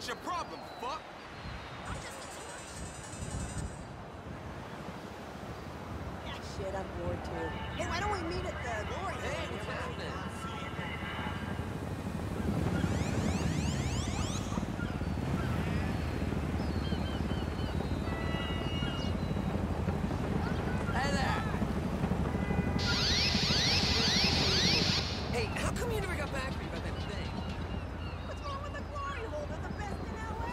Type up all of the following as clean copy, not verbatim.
What's your problem, fuck? I'm just a tourist. Yeah, shit, I'm bored too. Hey, why don't we meet at the glory hole? Hey, what's happening? Hey there! Hey, how come you never got back to me about that thing? What's wrong with the glory hole? They're the best in LA.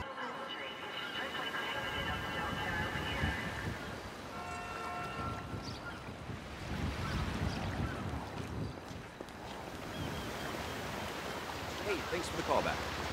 Hey, thanks for the call back.